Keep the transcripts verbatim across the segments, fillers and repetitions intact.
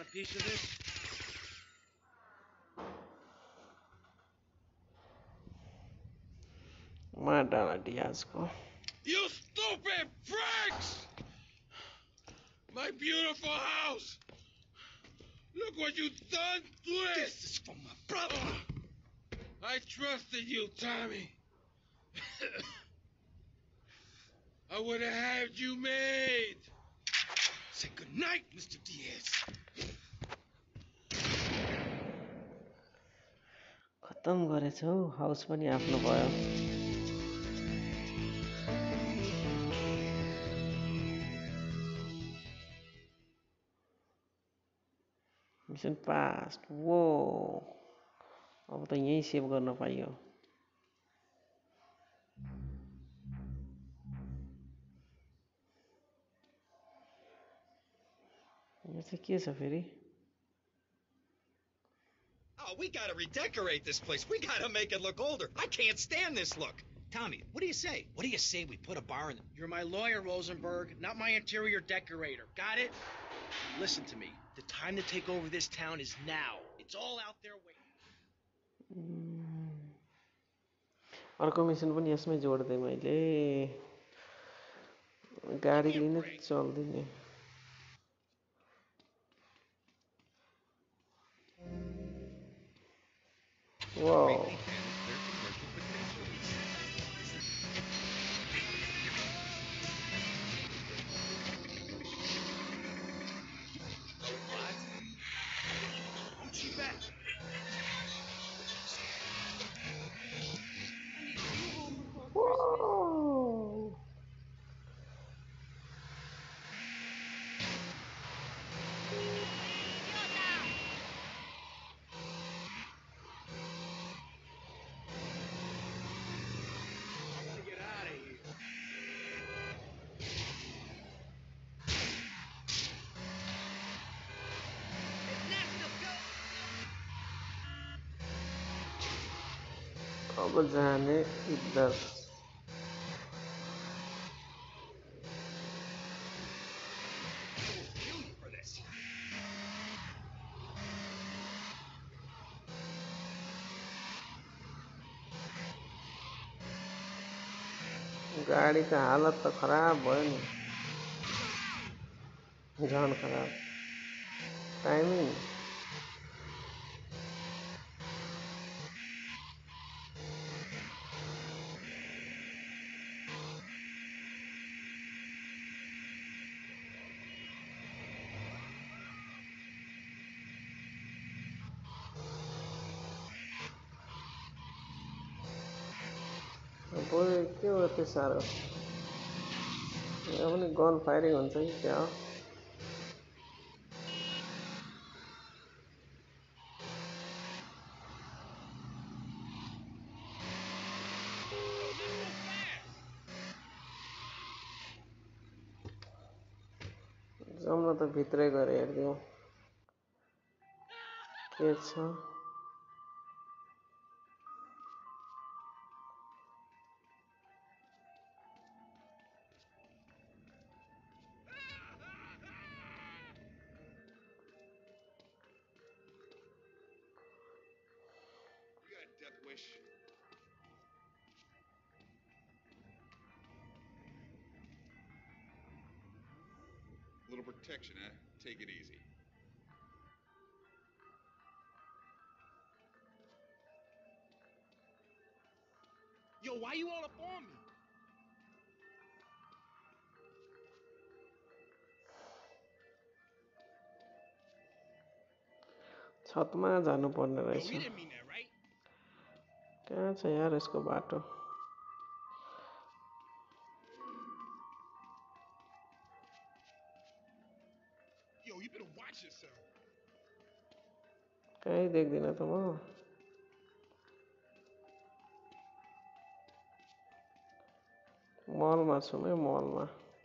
Want a piece of this? मार डाला Diaz को. You stupid pricks! My beautiful house! Look what you've done to it! This is from my brother! I trusted you, Tommy. I would have had you made. Say good night, Mister Diaz. खत्तम गरेछ हौ. House पनि आफ्नो भयो. Mission past. वो अब त यही save गर्न पाइयो. यो चाहिँ के छ फेरि? Oh, we gotta redecorate this place. We gotta make it look older. I can't stand this look. Tommy, what do you say? What do you say we put a bar in the... You're my lawyer, Rosenberg, not my interior decorator. Got it? Listen to me. The time to take over this town is now. It's all out there waiting. अर्को mission पनि यसमै जोड्दै मैले. गाडी लिन चल्दिने. Wow. Whoa. अब जाने इधर. गाडी का हालत तो खराब भयो नि. झन् खराब. टाइमिङ. बोय के हो त्यो साह्रो. यहाँ पनि गन फायरिङ हुन्छ कि क्या हो. जाउँ न त भित्रै गएर हेर्दिउँ के छ. Wish. A little protection, huh? Take it easy. Yo, why you all up on me? छतमा जानु पर्ने Yo, रहेछ. you didn't mean that, right? कहाँ छ यार यसको बाटो. Yo, you better watch yourself. कहीँ देख्दिन त म. मलमा छु म. मलमा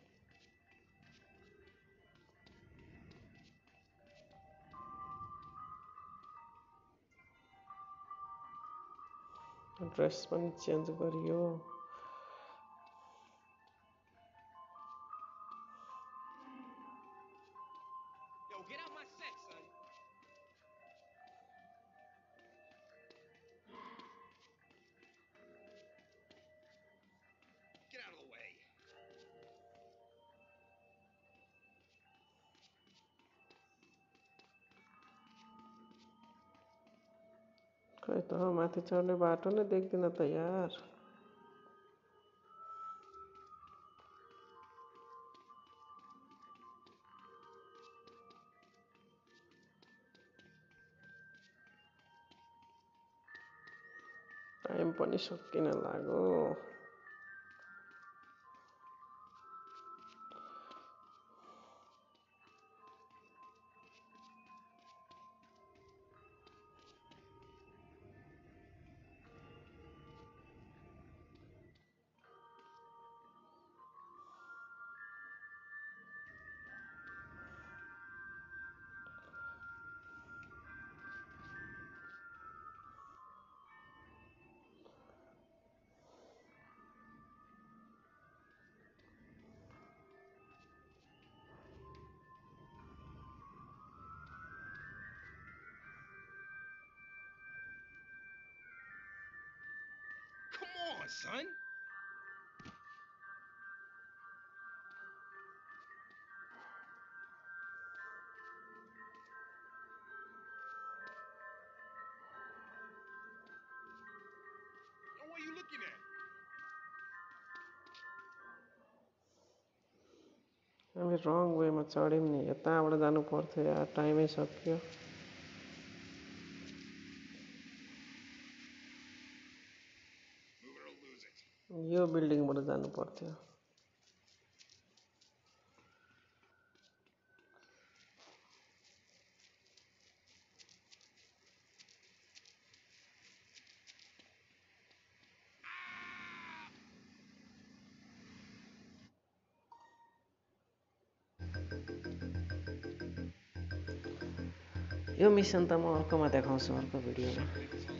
ड्रेस पनि चेन्ज गरियो. Yo, get out my set, son. त माथि चढ्ने बाटो नै देख्दिन त यार टाइम पनि सकिन लाग्यो Come on, son. Now, what are you looking at? हामी रङ वेमा चढ्यौँ नि यताबाट जानु पर्थ्यो यार टाइमै सकियो Move it or lose it. यो बिल्डिङबाट जानु पर्थ्यो यो मिसन त म अर्कोमा देखाउँछु अर्को भिडियोमा